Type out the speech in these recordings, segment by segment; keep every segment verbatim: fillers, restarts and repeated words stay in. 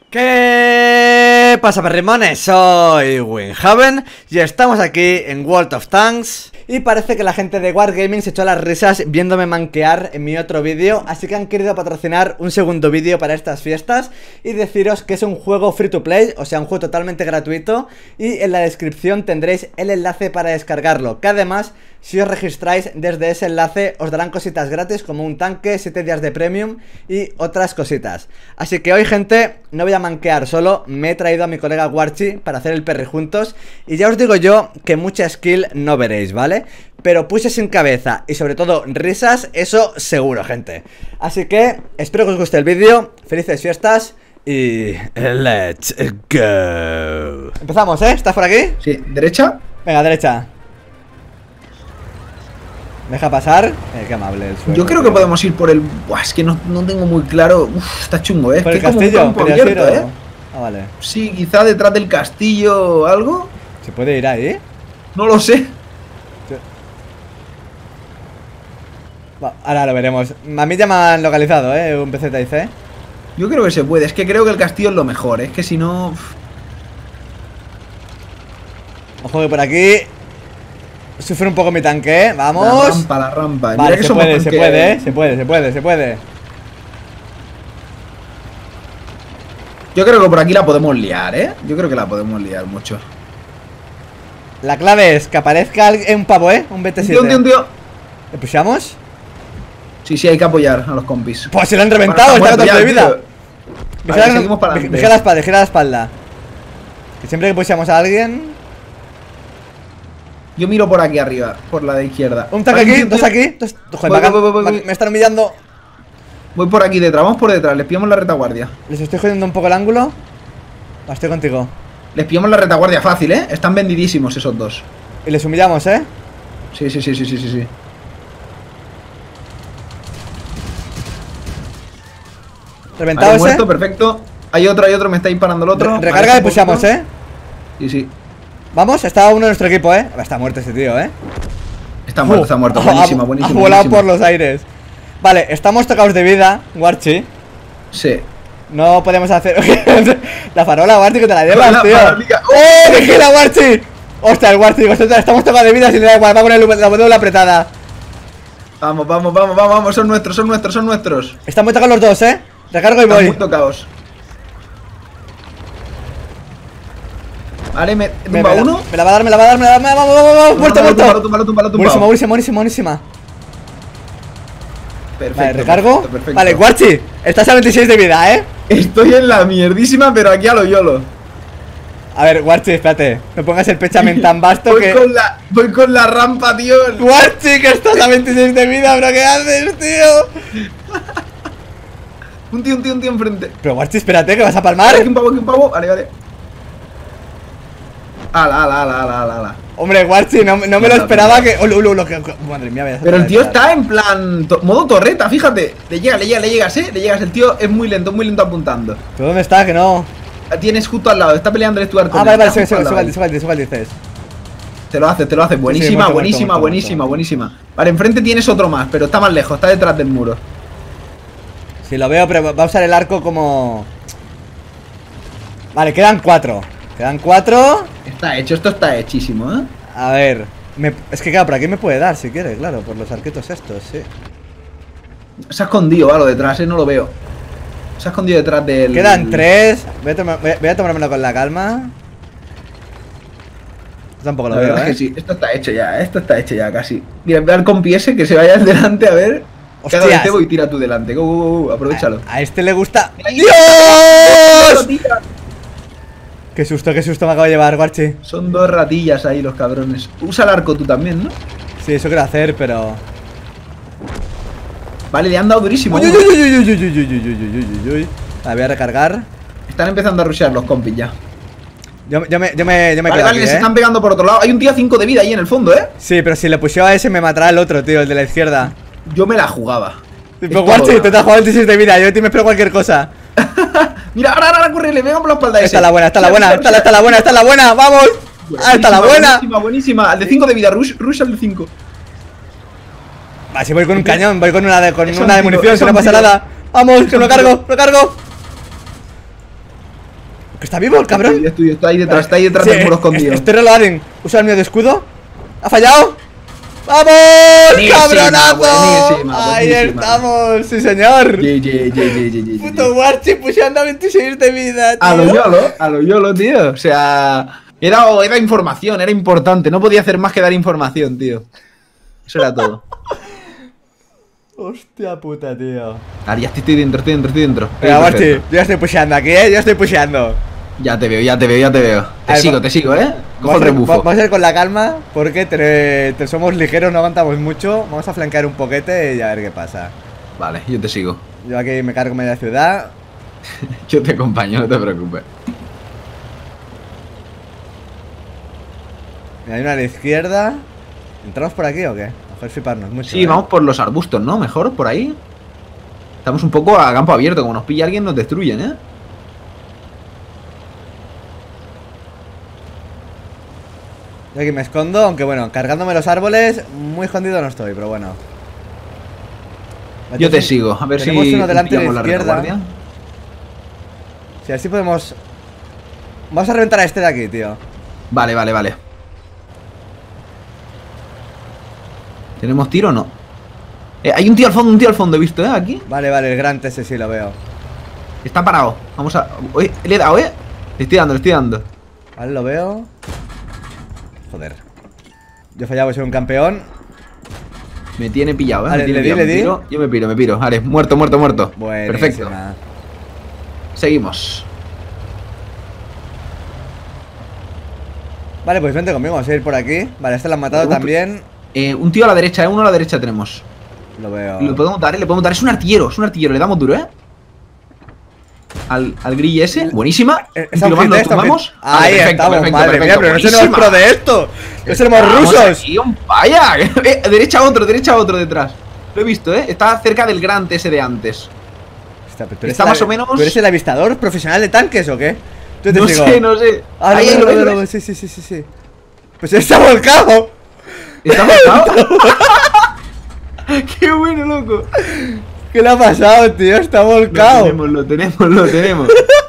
¿Qué pasa, perrimones? Soy Winhaven y estamos aquí en World of Tanks. Y parece que la gente de Wargaming se echó las risas viéndome manquear en mi otro vídeo, así que han querido patrocinar un segundo vídeo para estas fiestas y deciros que es un juego free to play, o sea, un juego totalmente gratuito, y en la descripción tendréis el enlace para descargarlo, que además, si os registráis desde ese enlace, os darán cositas gratis como un tanque, siete días de premium y otras cositas. Así que hoy, gente, no voy a manquear solo, me he traído a mi colega Warchi para hacer el perri juntos, y ya os digo yo que mucha skill no veréis, ¿vale? Pero pushes sin cabeza y sobre todo risas, eso seguro, gente. Así que espero que os guste el vídeo, felices fiestas y let's go. Empezamos, ¿eh? ¿Estás por aquí? Sí, ¿derecha? Venga, derecha. Deja pasar. Eh, qué amable el suelo. Yo creo que podemos ir por el... Buah, es que no, no tengo muy claro. Uf, está chungo, ¿eh? ¿Por es el que castillo? Es como un campo abierto, ¿eh? Ah, vale. Sí, quizá detrás del castillo o algo. ¿Se puede ir ahí? No lo sé. Va, ahora lo veremos. A mí ya me han localizado, ¿eh? Un P Z I C. Yo creo que se puede. Es que creo que el castillo es lo mejor. Es que si no... Uf. Ojo que por aquí sufre un poco mi tanque, ¿eh? Vamos. La rampa, la rampa. Vale, Mira que se somos puede, se tanque... puede, ¿eh? Se puede, se puede, se puede. Yo creo que por aquí la podemos liar, ¿eh? Yo creo que la podemos liar mucho. La clave es que aparezca un pavo, ¿eh? Un B T siete. Un tío, un tío, un tío. ¿Le pushamos? Sí, sí, hay que apoyar a los compis. Pues se lo han reventado, Bueno, está está con de muerto vida. ya, vale, seguimos para adelante. Vigila la espalda, vigila la espalda. Que siempre que pushamos a alguien. Yo miro por aquí arriba, por la de izquierda. Un tanque Vale, aquí, un tío, dos tío. aquí. Dos... Joder, Voy, me, voy, voy, voy, me- voy. me están humillando. Voy por aquí detrás, vamos por detrás, les pillamos la retaguardia. Les estoy jodiendo un poco el ángulo. Va, estoy contigo. Les pillamos la retaguardia fácil, ¿eh? Están vendidísimos esos dos. Y les humillamos, ¿eh? Sí, sí, sí, sí, sí, sí, sí. Reventado Vale, ese. muerto, perfecto. Hay otro, hay otro, me está disparando el otro. Re- recarga Vale, y pushamos, poquito. ¿eh? Sí, sí. Vamos, está uno de nuestro equipo, ¿eh? Está muerto ese tío, ¿eh? Está muerto, está muerto. Uh, Buenísimo, ha, buenísimo. ha volado buenísimo. por los aires. Vale, estamos tocados de vida, Warchi. Sí. No podemos hacer... La farola, Warchi, que te la llevas, La tío. farolica. ¡Oh, vigila, Warchi! Hostia, el Warchi, digo, estamos tocados de vida sin le da igual, va con el- la W apretada. Vamos, vamos, vamos, vamos, vamos. Son nuestros, son nuestros, son nuestros. Están muy tocados los dos, ¿eh? Recargo y Están voy. muy tocados. Vale, me Me, tumba me la- uno. me la va a dar, me la va a dar, me la va a dar. Vamos, vamos, vamos, muerto, Túmbalo, túmbalo, muerto. túmbalo, túmbalo, túmbalo. Buenísima, buenísima, buenísima, buenísima. Perfecto. Vale, recargo. perfecto, perfecto. Vale, Warchi, estás a veintiséis de vida, ¿eh? Estoy en la mierdísima, pero aquí a lo yolo. A ver, Warchi, espérate. No pongas el pechamen tan vasto Voy que... con la, voy con la rampa, tío. Warchi, que estás a veintiséis de vida, bro, ¿qué haces, tío? Un tío, un tío, un tío enfrente. Pero Warchi, espérate, que vas a palmar. Aquí un pavo, aquí un pavo. Vale, vale. Ala, ala, ala, ala, ala, ala. Hombre, Warchi, no, no me lo esperaba que... Ulu, ulu, ulu, que... que- Madre mía, vaya. Pero el tío está en plan to- modo torreta, fíjate. Le llega, le llega, le llegas, eh. Le llegas. El tío es muy lento, muy lento apuntando. ¿Pero dónde está? Que no... La tienes justo al lado. Está peleando el Stuart con Ah, él, vale, vale, está sube, justo sube, al sube, lado. sube, sube, sube, dices. Te lo hace, te lo hace. Buenísima, muerto, buenísima, muerto, muerto, buenísima, muerto. buenísima. Vale, enfrente tienes otro más, pero está más lejos. Está detrás del muro. Sí, lo veo, pero va a usar el arco como... Vale, quedan cuatro. Quedan cuatro. Está hecho, esto está hechísimo, ¿eh? A ver... me- Es que claro, por aquí me puede dar si quiere, claro, por los arquetos estos, sí. Se ha escondido, a lo detrás, eh, no lo veo. Se ha escondido detrás del... Quedan tres. Voy a, tomar- voy a- voy a tomármelo con la calma. Yo tampoco lo La veo, verdad ¿eh? es que sí, esto está hecho ya, esto está hecho ya casi. Mira, ve al compi ese que se vaya al delante a ver. Que haga de Hostias. cebo y tira tú delante. Go, go, go, go, aprovechalo. A, a este le gusta... Mira, ¡Dios! Tira. Qué susto, qué susto me acabo de llevar, Warchi. Son dos ratillas ahí los cabrones. Usa el arco tú también, ¿no? Sí, eso quiero hacer, pero... Vale, le han dado durísimo. Uy, uy, uy, uy, uy, uy, uy, uy, uy, uy, uy, uy, uy. La voy a recargar. Están empezando a rushear los compis ya. Yo, yo me, yo me, yo me Vale, quedo vale, aquí, les ¿eh? están pegando por otro lado. Hay un tío a cinco de vida ahí en el fondo, ¿eh? Sí, pero si le pusheo a ese me matará el otro, tío, el de la izquierda. Yo me la jugaba. Tipo, Es Warchi, todo. te has jugado veintiséis de vida, yo de ti me espero cualquier cosa. Mira, ahora, ahora, corre, le vengan por la espalda a ese. Esta es la buena, esta es la Mira, buena, mira, esta es la- esta es la buena, esta es la buena, vamos. Ah, esta es la buena. Buenísima, buenísima. Al de cinco de vida, rush, rush al de cinco. Va, si voy con un cañón, voy con una de, con Es una de un tiro, munición, es que no un pasa tiro. nada. Vamos, Es que un lo cargo, tiro. lo cargo. ¿Que está vivo el cabrón? Es tuyo, está ahí detrás, está ahí detrás Sí, del muro escondido. Estoy reloading. Usa el mío de escudo. ¿Ha fallado? ¡Vamos! Buenísima, ¡Cabronazo! buenísima, Ahí buenísima. estamos, sí señor. Ye, ye, ye, ye, ye, ye, Puto ye. Warchi pusheando a veintiséis de vida, tío. A lo YOLO, a lo YOLO, tío. O sea, era, era información, era importante. No podía hacer más que dar información, tío. Eso era todo. Hostia puta, tío. Ahora ya estoy dentro, estoy dentro, estoy dentro. Venga, Estoy Warchi, perfecto. yo ya estoy pusheando aquí, eh. Yo estoy pusheando. Ya te veo, ya te veo, ya te veo. Te A ver, sigo, va- te sigo, eh. Cojo Vamos el a, ir, rebufo. va- vamos a ir con la calma porque te, te somos ligeros, no aguantamos mucho. Vamos a flanquear un poquete y a ver qué pasa. Vale, yo te sigo. Yo aquí me cargo media ciudad. Yo te acompaño, no te preocupes. Mira, hay una a la izquierda. ¿Entramos por aquí o qué? Mejor fliparnos mucho. Sí, ¿eh? vamos por los arbustos, ¿no? Mejor por ahí. Estamos un poco a campo abierto. Como nos pilla alguien, nos destruyen, ¿eh? Yo aquí me escondo, aunque bueno, cargándome los árboles, muy escondido no estoy, pero bueno. Yo te sigo, a ver si tenemos uno delante de pillamos la la izquierda. retaguardia. Si así podemos. Vamos a reventar a este de aquí, tío. Vale, vale, vale. ¿Tenemos tiro o no? Eh, hay un tío al fondo, un tío al fondo, he visto, ¿eh? Aquí. Vale, vale, el gran ese sí lo veo. Está parado. Vamos a... Oye, le he dado, ¿eh? Le estoy dando, le estoy dando. Vale, lo veo. Joder. Yo he fallado, soy un campeón. Me tiene pillado, ¿eh? Vale, me tiene le di, pillado, le me di. tiro. Yo me piro, me piro. Vale, muerto, muerto, muerto. Buenísima. Perfecto. Seguimos. Vale, pues vente conmigo, vamos a ir por aquí. Vale, este lo han matado Vale, un- también. Eh, un tío a la derecha, ¿eh? Uno a la derecha tenemos. Lo veo. Le podemos dar, ¿eh? Le podemos dar. Es un artillero, es un artillero. Le damos duro, ¿eh? Al, al grill ese. Buenísima. Eh, Un está tiro un más, hit lo de esto, un hit. tumbamos. Vale, Ahí perfecto, estamos, perfecto, madre mía, perfecto. pero no seremos Buenísima. pro de esto. No seremos Estamos rusos. aquí, un vaya. Eh, derecha otro, derecha otro detrás. Lo he visto, ¿eh? Está cerca del Grant ese de antes. Hostia, pero tú eres Está el más avi- o menos- ¿Tú eres el avistador profesional de tanques o qué? Yo te No sigo. sé, no sé. Ah, Ahí, no, ahí, no, lo ves, no, lo no, ves. sí, sí, sí, sí, sí. Pues está volcado. ¿Está marcado? Qué bueno, loco. ¿Qué le ha pasado, tío? Está Lo volcado. tenemos, lo tenemos, lo tenemos.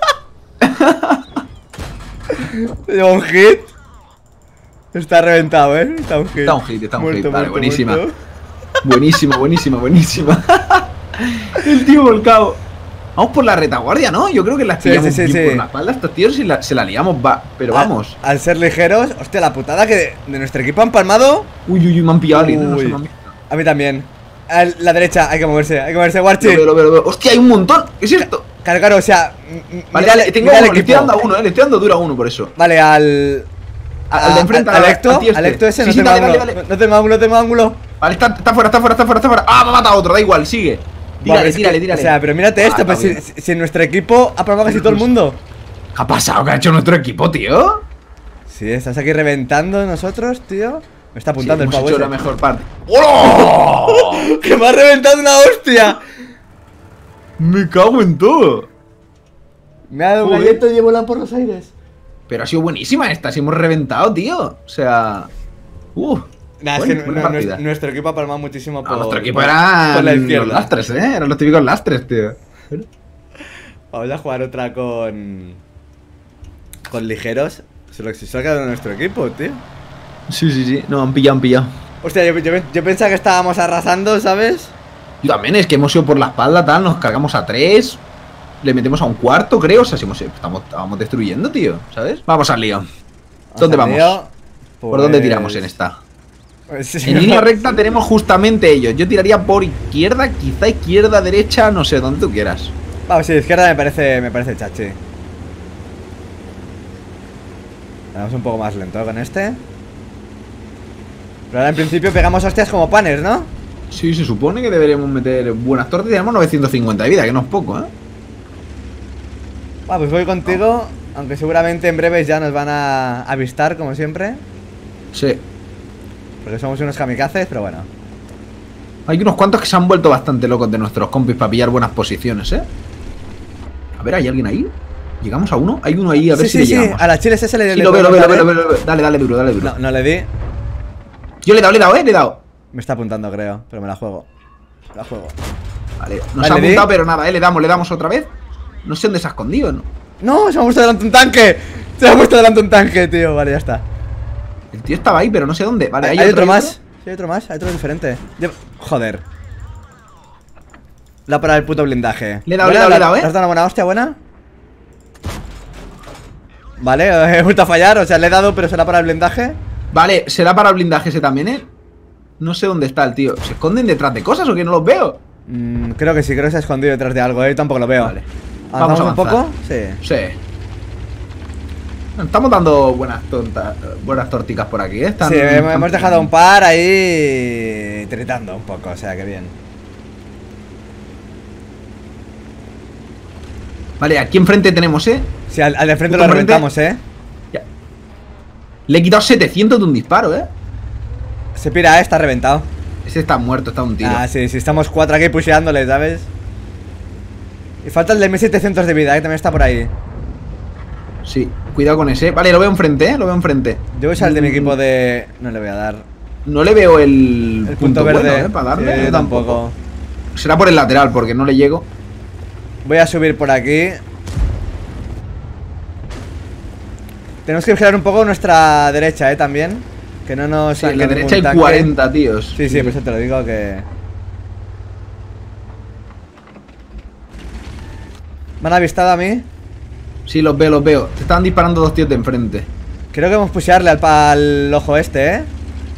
Lleva un hit. Está reventado, ¿eh? Está un hit. Está un hit, está un Muerto, hit. Vale, muerto, buenísima. muerto. Buenísima, buenísima, buenísima. El tío volcado. Vamos por la retaguardia, ¿no? Yo creo que las Sí, pillamos sí, sí, bien sí. por la espalda. Estos tíos se la, se la liamos, va. Pero Al- vamos. Al, ser ligeros, hostia, la putada que de, de nuestro equipo han palmado. Uy, uy, uy, me han pillado a alguien. No sé, Uy. me han visto. A mí también. A la derecha, hay que moverse, hay que moverse, Warchi. Lo veo, lo veo, lo veo. Hostia, hay un montón. ¿Qué es esto? Claro, claro, o sea, m- m- Vale, mira, vale, tengo mira el uno, le estoy equipo. dando a uno, eh. Le estoy dando duro a uno por eso. Vale, al. Al- al de enfrente, al, al- al Ecto, al tío este. al Ecto ese, Sí, no sí, tengo dale, ángulo. dale, dale. No, no tengo ángulo, no tengo ángulo. Vale, está, está fuera, está fuera, está fuera, está fuera. Ah, me ha matado otro, da igual, sigue. Buah, Tírale, es que- tírale, tírale. O sea, pero mírate Ah, esto, pues está si, bien. si en nuestro equipo ha probado casi todo el mundo. ¿Qué ha pasado? ¿Qué ha hecho nuestro equipo, tío? Sí, estás aquí reventando nosotros, tío. Me está apuntando Sí, el hemos pavo hecho ese. la mejor parte. ¡Hola! ¡Que me ha reventado una hostia! Me cago en todo. Me ha dado un Joder. galleto y he volado por los aires. Pero ha sido buenísima esta, si hemos reventado, tío. O sea. Uh. Nah, Bueno, es que buena no- partida. nuestro, nuestro equipo ha palmado muchísimo por, Ah, nuestro equipo por- eran por la los izquierda. lastres, eh. Eran los típicos lastres, tío. Vamos a jugar otra con. Con ligeros. Se lo, se lo ha quedado nuestro equipo, tío. Sí, sí, sí. No, han pillado, han pillado. Hostia, yo, yo, yo pensaba que estábamos arrasando, ¿sabes? Yo también, es que hemos ido por la espalda, tal. Nos cargamos a tres. Le metemos a un cuarto, creo. O sea, si hemos, estamos, estábamos destruyendo, tío. ¿Sabes? Vamos al lío. ¿Dónde al vamos? lío. ¿Por dónde Pues- tiramos en esta? Pues- En línea recta tenemos justamente ellos. Yo tiraría por izquierda, quizá izquierda, derecha, no sé, donde tú quieras. Vamos, sí, izquierda me parece, me parece chachi. Vamos un poco más lento con este. Pero ahora en principio pegamos hostias como panes, ¿no? Sí, se supone que deberíamos meter buenas tortas. Tenemos novecientos cincuenta de vida, que no es poco, ¿eh? Va, pues voy contigo. Aunque seguramente en breves ya nos van a avistar, como siempre. Sí. Porque somos unos kamikazes, pero bueno. Hay unos cuantos que se han vuelto bastante locos de nuestros compis para pillar buenas posiciones, ¿eh? A ver, ¿hay alguien ahí? ¿Llegamos a uno? Hay uno ahí, a ver Sí, si sí, le sí, llegamos. a la chiles ese le Sí, le lo veo, lo veo, lo podemos veo, dar, lo veo, lo veo. Dale, dale duro, dale ¿eh? duro. No, no le di. Yo le he dado, le he dado, ¿eh? Le he dado. Me está apuntando, creo. Pero me la juego. Me la juego. Vale, nos Vale, ha le di. apuntado, pero nada, ¿eh? Le damos, le damos otra vez. No sé dónde se ha escondido, ¿no? ¡No! Se me ha puesto delante un tanque. Se me ha puesto delante un tanque, tío. Vale, ya está. El tío estaba ahí, pero no sé dónde. Vale, Hay, hay, hay otro, otro, más. otro. Sí, hay otro más. Hay otro diferente. Lleva- Joder. La para el puto blindaje. Le he dado, Buena, le he dado, le he la- dado, ¿eh? ¿le has dado una buena hostia buena? Vale, he vuelto a fallar. O sea, le he dado, pero será para el blindaje. Vale, será para el blindaje ese también, ¿eh? No sé dónde está el tío. ¿Se esconden detrás de cosas o que no los veo? Mm, creo que sí, creo que se ha escondido detrás de algo. Eh. Yo tampoco lo veo. Vale. ¿Avanzamos Vamos a un poco? avanzar. Sí. Sí. Estamos dando buenas tontas, buenas torticas por aquí, ¿eh? Están- Sí, hemos están- hemos dejado un par ahí tiritando un poco, o sea que bien. Vale, aquí enfrente tenemos, ¿eh? Sí, al, al de frente Justo lo enfrente. reventamos, eh. Ya. Le he quitado setecientos de un disparo, ¿eh? Se pira, eh, está reventado. Ese está muerto, está un tiro. Ah, sí, sí, estamos cuatro aquí pusheándole, ¿sabes? Y falta el de mil setecientos de vida, que también está por ahí. Sí, cuidado con ese. Vale, lo veo enfrente, ¿eh? Lo veo enfrente. Yo voy a usar el de mi Mm, equipo de... No le voy a dar. No le veo el, El punto, verde. bueno, ¿eh? Para darle. Sí, yo tampoco. Será por el lateral, porque no le llego. Voy a subir por aquí. Tenemos que vigilar un poco nuestra derecha, eh, también. Que no nos Sí, en la saque derecha hay ningún tanque. cuarenta, tíos. Sí, sí, por eso te lo digo que... ¿Me han avistado a mí? Sí, los veo, los veo. Te estaban disparando dos tíos de enfrente. Creo que vamos a pushearle al, pa- al ojo este, ¿eh?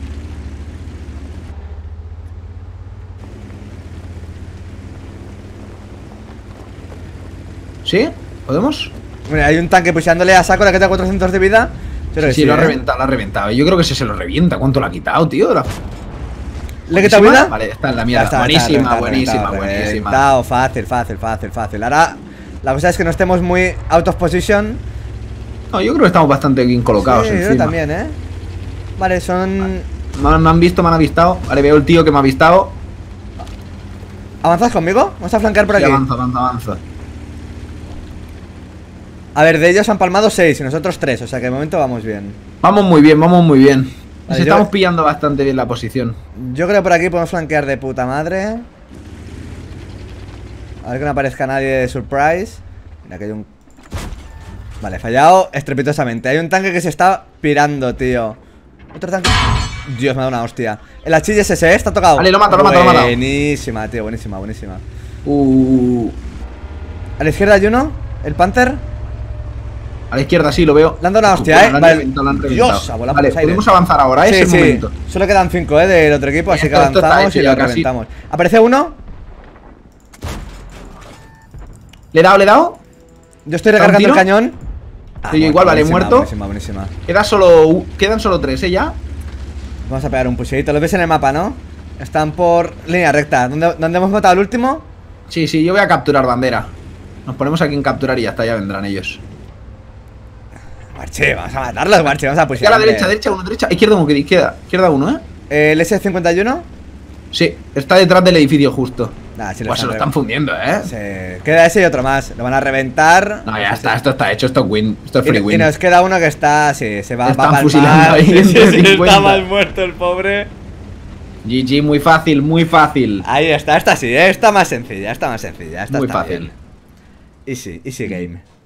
¿Sí? ¿Podemos? Mira, hay un tanque pusheándole a saco la que da cuatrocientos de vida. Yo creo que Sí, sí, lo ha ¿eh? reventado, lo ha reventado. Yo creo que ese se lo revienta. ¿Cuánto lo ha quitado, tío? La- ¿Le he quitado ¿Buenísima? vida? Vale, está en la Ya mierda. está, buenísima, está reventado, buenísima, reventado, buenísima. reventado. Fácil, fácil, fácil, fácil. Ahora, la cosa es que no estemos muy out of position. No, yo creo que estamos bastante bien colocados Sí, encima. yo también, ¿eh? Vale, son... Me han, me han visto, me han avistado. Vale, veo el tío que me ha avistado. ¿Avanzas conmigo? Vamos a flanquear por Sí, aquí. avanza, avanza, avanza. A ver, de ellos han palmado seis y nosotros tres, o sea que de momento vamos bien. Vamos muy bien, vamos muy bien. Nos Vale, yo- estamos pillando bastante bien la posición. Yo creo que por aquí podemos flanquear de puta madre. A ver que no aparezca nadie de surprise. Mira que hay un... Vale, fallado estrepitosamente. Hay un tanque que se está pirando, tío. Otro tanque... Dios, me ha dado una hostia. El H I S S, ¿eh? Está tocado. Vale, lo mato, lo mato, lo mato. Buenísima, tío, buenísima, buenísima. Uh, A la izquierda hay uno. El Panther. a la izquierda sí lo veo. Le han dado una hostia, Bueno, ¿eh? lo han Vale. reventado, lo han Dios, reventado. ha volado Vale, por los aires. podemos avanzar ahora, ¿eh? Sí, es el sí. momento. Solo quedan cinco, ¿eh? Del otro equipo, así que Esto- esto está avanzamos hecho y ya lo casi. reventamos. ¿Aparece uno? ¿Le he dado, le he dado? Yo estoy ¿Da un recargando el tiro? cañón. Ah, Sí, igual, vale, buenísima, muerto. Buenísima, buenísima. Queda solo, quedan solo tres, ¿eh? Ya. Vamos a pegar un puseito. Lo ves en el mapa, ¿no? Están por línea recta. ¿Dónde, dónde hemos matado al último? Sí, sí, yo voy a capturar bandera. Nos ponemos aquí en capturar y ya está, ya vendrán ellos. Guarche, vamos a matarlos, Guarche. Vamos a Y a pusear. la derecha, derecha uno, derecha. Izquierda uno, que de izquierda. Izquierda uno, ¿eh? Eh, ¿El S cincuenta y uno? Sí, está detrás del edificio justo. Nah, sí lo Pues se lo están están fundiendo, ¿eh? Se queda ese y otro más. Lo van a reventar. No, ya está, esto está hecho, esto es win. Esto es Y, free y win. nos queda uno que está, sí, se va, va a Están palmar. fusilando ahí Sí, en sí, sí, cincuenta. está mal muerto el pobre. G G, muy fácil, muy fácil. Ahí está, esta sí, eh, está más sencilla, está más sencilla. Esta Muy está fácil. bien. Easy, easy game.